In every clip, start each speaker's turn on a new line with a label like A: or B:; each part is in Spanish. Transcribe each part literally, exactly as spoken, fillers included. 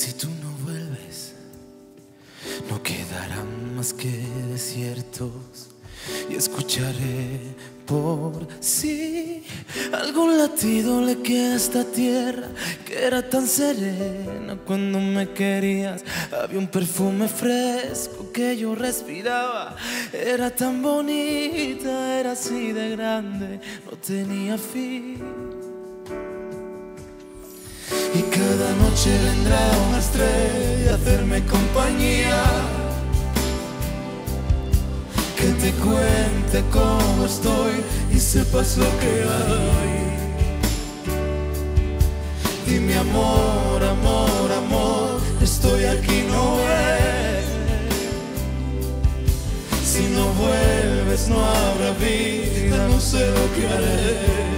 A: Si tú no vuelves, no quedarán más que desiertos, y escucharé por si algún latido le queda a esta tierra que era tan serena cuando me querías. Había un perfume fresco que yo respiraba, era tan bonita, era así de grande, no tenía fin. Y cada noche vendrá una estrella a hacerme compañía, que te cuente cómo estoy y sepas lo que hay. Dime amor, amor, amor, estoy aquí, no ves. Si no vuelves no habrá vida, no sé lo que haré.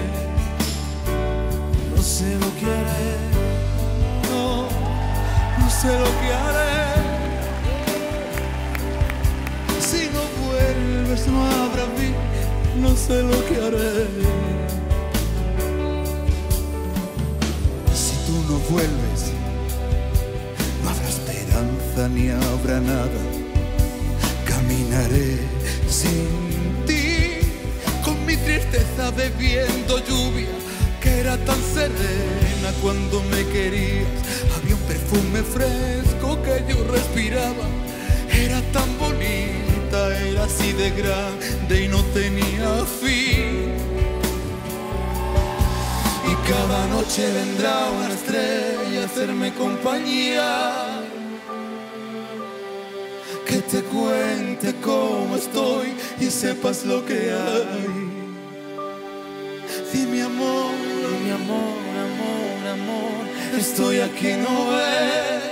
A: No sé lo que haré, no, no sé lo que haré. Si no vuelves no habrá vida, no sé lo que haré.
B: Si tú no vuelves, no habrá esperanza ni habrá nada. Caminaré sin ti, con mi tristeza bebiendo lluvia que era tan serena cuando me querías. Había un perfume fresco que yo respiraba, era tan bonita, era así de grande y no tenía fin.
A: Y cada noche vendrá una estrella a hacerme compañía, que te cuente cómo estoy y sepas lo que hay. Dime amor, mi amor, amor, amor, estoy aquí, no ves.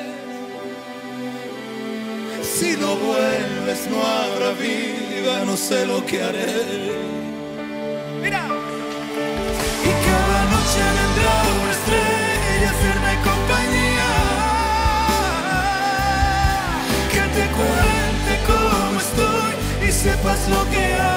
A: Si no vuelves no habrá vida, no sé lo que haré. Mira. Y cada noche vendrá una estrella a hacerme compañía, que te cuente cómo estoy y sepas lo que hay.